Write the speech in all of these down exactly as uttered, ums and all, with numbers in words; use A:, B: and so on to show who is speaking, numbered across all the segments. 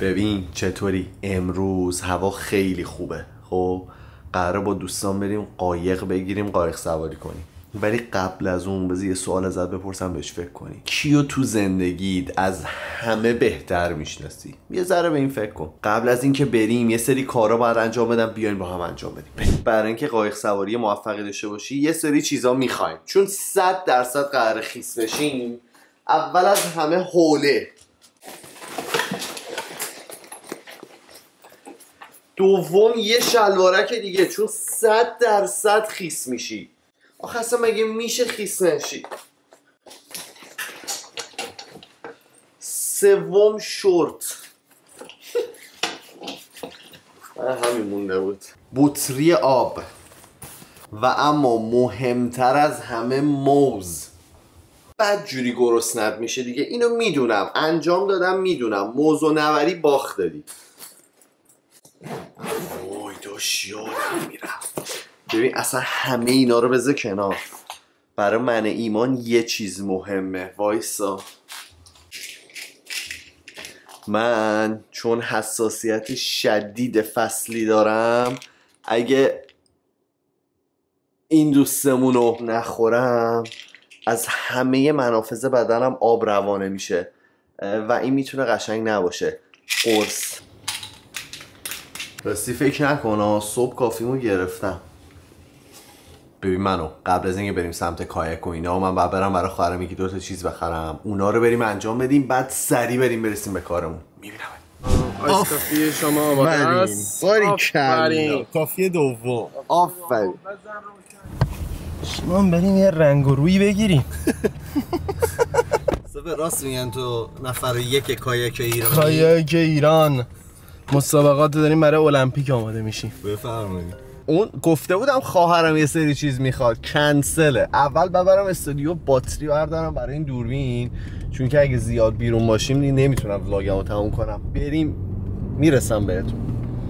A: ببین چطوری؟ امروز هوا خیلی خوبه. خب قراره با دوستان بریم قایق بگیریم، قایق سواری کنیم. ولی قبل از اون بذار یه سوال ازت بپرسم بهش فکر کنی. کیو تو زندگیت از همه بهتر میشناسی؟ یه ذره به این فکر کن. قبل از اینکه بریم یه سری کارا باید انجام بدم، بیاین با هم انجام بدیم. برای اینکه قایق سواری موفقی داشته باشی یه سری چیزا میخوایم، چون صد درصد قراره خیس بشیم. اول از همه حوله، دوم یه شلوارک دیگه، چون صد درصد خیس میشی. آخه اصلا مگه میشه خیس نشی؟ سوم شورت. همین مونده بود. بطری آب. و اما مهمتر از همه موز. بد جوری گرسنت میشه دیگه، اینو میدونم، انجام دادم، میدونم. موز و نوری باخت دادی. وای داشت یادم میرفت. ببین اصلا همه اینا رو بذار کنار. برای من ایمان یه چیز مهمه. وایسا. من چون حساسیت شدید فصلی دارم، اگه این دوستمون رو نخورم از همه منافذ بدنم آب روانه میشه و این میتونه قشنگ نباشه. قرص. راستی فکر نکنم صبح کافیمو گرفتم. ببین منو قبل از اینکه بریم سمت کایک و اینا، من باید برم برای خواهرم یکی دو تا چیز بخرم، اونا رو بریم انجام بدیم، بعد سریع بریم برسیم به کارمون. میبینم
B: آیس کافی شما آماده است.
A: آفرین.
B: کافی دوم.
A: آفرین.
B: شما بریم یه رنگ و روی بگیریم.
A: به راست میگن تو نفر یک کایک ایران.
B: کایک ایران مسابقات داریم برای المپیک آماده میشیم.
A: بفرمایید. اون گفته بودم خواهرم یه سری چیز میخواد، کنسله. اول ببرم استودیو باتری بردارم برای این دوربین، چون که اگه زیاد بیرون باشیم نمیتونم ولاگمو تموم کنم. بریم میرسم بهتون.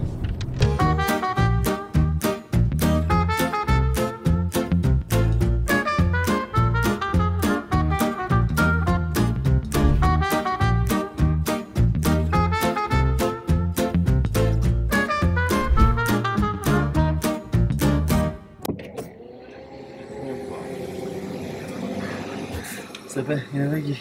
A: سپه اینو بگی.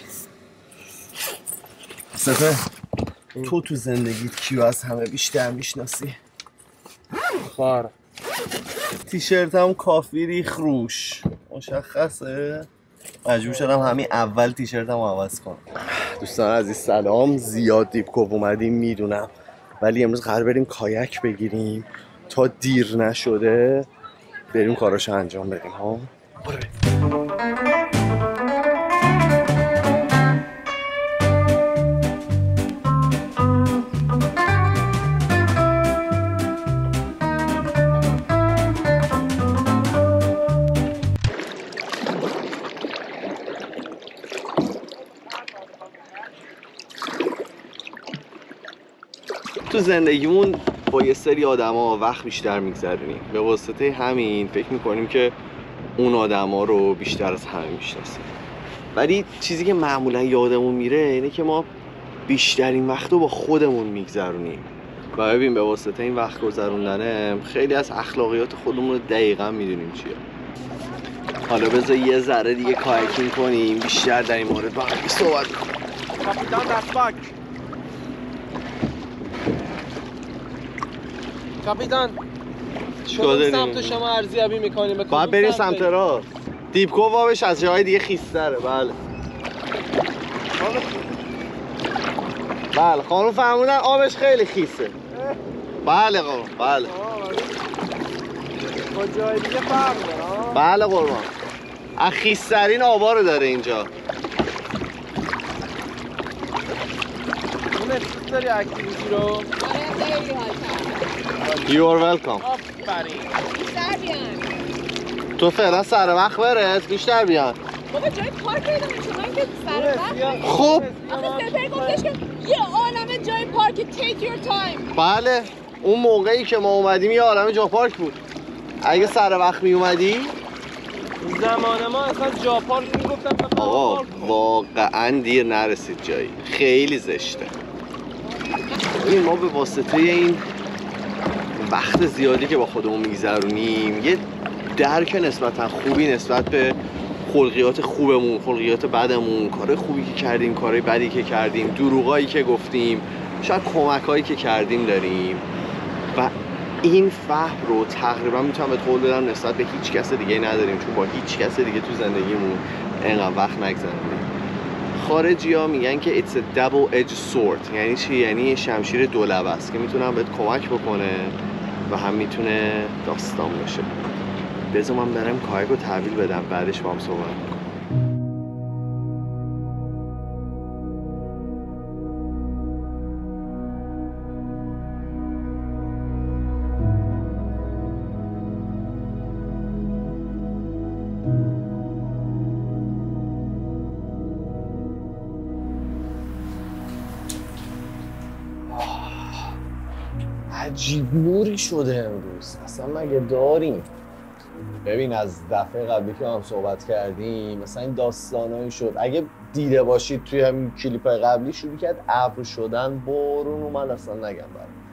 A: سپه تو تو زندگیت کیو از همه بیشتر میشناسی؟
B: خواهر.
A: تیشرتم کافی ریخ روش، مشخصه. مجبور شدم همین اول تیشرتم رو عوض کنم. دوستان عزیز سلام. زیاد دیپکوف اومدیم میدونم، ولی امروز قرار بریم کایک بگیریم تا دیر نشده بریم کاراشو انجام بدیم. ها برو بریم. تو زندگیمون با یه سری آدما وقت بیشتر میگذرونیم، به واسطه همین فکر میکنیم که اون آدما رو بیشتر از همه میشناسیم. ولی چیزی که معمولا یادمون میره اینه که ما بیشترین وقت رو با خودمون میگذرونیم. و ببین به واسطه این وقت گذروندنه خیلی از اخلاقیات خودمون رو دقیقا میدونیم چیه. حالا بذار یه ذره دیگه کایکینگ کنیم، بیشتر در این مورد با هم صحبت کنیم.
B: کاپیتان دستباک. کاپیتان
A: چیکار
B: سمت شما ارزیابی میکنیم؟
A: باید بریم سمت راست. دیپکو آبش از جاهای دیگه خیس‌تره. بله بله خانم فرمودن آبش خیلی خیسه. بله قربان. بله
B: با جای دیگه فرق داره.
A: بله قربان. از خیس‌ترین آبا رو داره اینجا.
B: اون داری اکتیویتی رو؟
A: You are welcome.
B: آفرین.
C: بیشتر بیان.
A: تو فعلا سر وقت برس، بیشتر بیان.
C: بابا جای پارک پیدا میشه، من که سر وقت.
A: خب
C: آخه سپر گفتش که یه عالمه جای پارک. take your time.
A: بله اون موقعی که ما اومدیم یه عالمه جا پارک بود. اگه سر وقت می اومدی
B: زمان ما اصلا جا پارک میگفتم.
A: آقا واقعا دیر نرسید جایی، خیلی زشته. ببین ما به واسطه این وقت زیادی که با خودمون میگذرونیم یه درک نسبتا خوبی نسبت به خلقیات خوبمون، خلقیات بدمون، کارهای خوبی که کردیم، کارهای بدی که کردیم، دروغایی که گفتیم، شاید کمکایی که کردیم داریم و این فهم رو تقریبا میتونم بهت قول بدم نسبت به هیچ کس دیگه نداریم، چون با هیچ کس دیگه تو زندگیمون اینقدر وقت نگذروندیم. خارجی ها میگن که it's a double edged sword، یعنی چی؟ یعنی شمشیر دو لبه است که میتونم بهت کمک بکنه و هم میتونه داستان باشه. بذار من برم کایک رو تحویل بدم، بعدش با هم صحبت میکنم.
D: عجیب نوری شده امروز، اصلا مگه داریم؟ ببین از دفعه قبلی که هم صحبت کردیم مثلا این داستانایی شد، اگه دیده باشید توی همین کلیپ قبلی شروع کرد ابر شدن، بارون اومد، اصلا نگم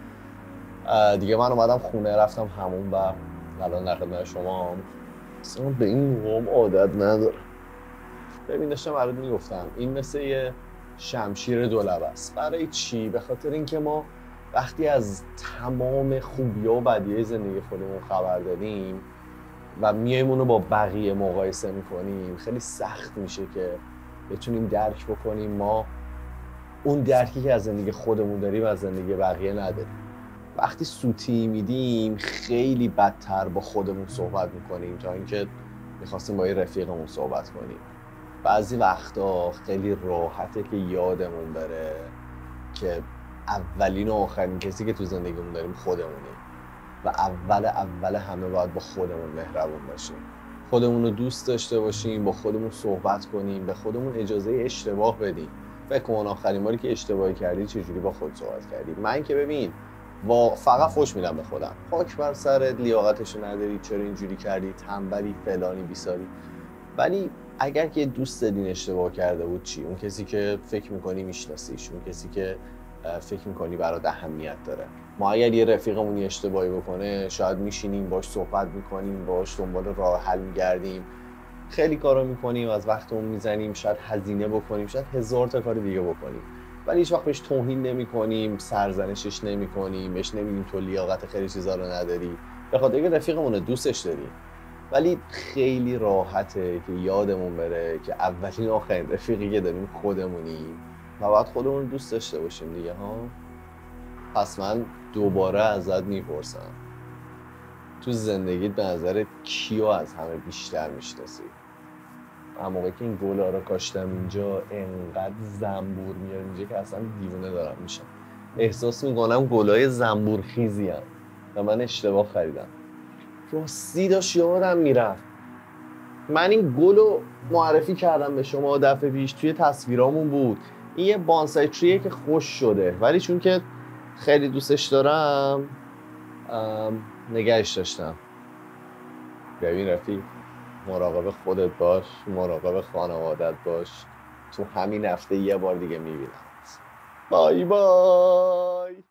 D: برم دیگه. من اومدم خونه، رفتم همون و الان در خدمت شما. اصلا به این موقع عادت ندارم. ببین داشتم برات میگفتم این مثل یه شمشیر دو لبه است. برای چی؟ به خاطر اینکه ما وقتی از تمام خوبی‌ها و بدیهای زندگی خودمون خبر داریم و میایم اونو با بقیه مقایسه میکنیم، خیلی سخت میشه که بتونیم درک بکنیم ما اون درکی که از زندگی خودمون داریم از زندگی بقیه نداریم. وقتی سوتی میدیم خیلی بدتر با خودمون صحبت میکنیم تا اینکه میخواستیم با یه رفیقمون صحبت کنیم. بعضی وقتا خیلی راحته که یادمون بره که اولین و آخرین کسی که تو زندگیمون داریم خودمونیم و اول اول همه باید با خودمون مهربون باشیم، خودمون رو دوست داشته باشیم، با خودمون صحبت کنیم، به خودمون اجازه اشتباه بدیم. فکر کن آخرین باری که اشتباهی کردی چجوری با خود صحبت کردی؟ من که ببین وا فقط فوش میدم به خودم، خاک بر سرت، لیاقتشو نداری، چرا اینجوری کردی، تنبلی، فلانی بیساری. ولی اگر که دوست دین اشتباه کرده بود چی؟ اون کسی که فکر میکنی میشناسیش، اون کسی که فکر میکنی برات اهمیت داره. ما اگر یه رفیقمون اشتباهی بکنه شاید میشینیم باش صحبت میکنیم، باش دنبال راه حل میگردیم، خیلی کارا میکنیم، از وقتمون میزنیم، شاید هزینه بکنیم، شاید هزار تا کار دیگه بکنیم، ولی هیچ وقت بهش توهین نمیکنیم، سرزنشش نمیکنیم، بهش نمیگیم تو لیاقت خیلی چیزا رو نداری، به خاطر اینکه رفیقمون رو دوستش داریم. ولی خیلی راحته که یادمون بره که اولین آخرین رفیقی که داریم خودمونیم و باید خودمون رو دوست داشته باشیم دیگه ها. پس من دوباره ازت میپرسم تو زندگیت به نظرت کیو از همه بیشتر میشناسی؟ اما موقعی که این گلا رو کاشتم اینجا انقدر زنبور میاد اینجا که اصلا دیوونه دارم میشم. احساس میکنم گلای زنبور خیزی هم و من اشتباه خریدم. راستی داشت یادم میرفت من این گل رو معرفی کردم به شما دفعه پیش، توی تصویرامون بود. این یه بانسای تریه که خوش شده ولی چون که خیلی دوستش دارم نگهش داشتم. ببین رفیق، مراقب خودت باش، مراقب خانوادت باش. تو همین هفته یه بار دیگه میبینم. بای بای.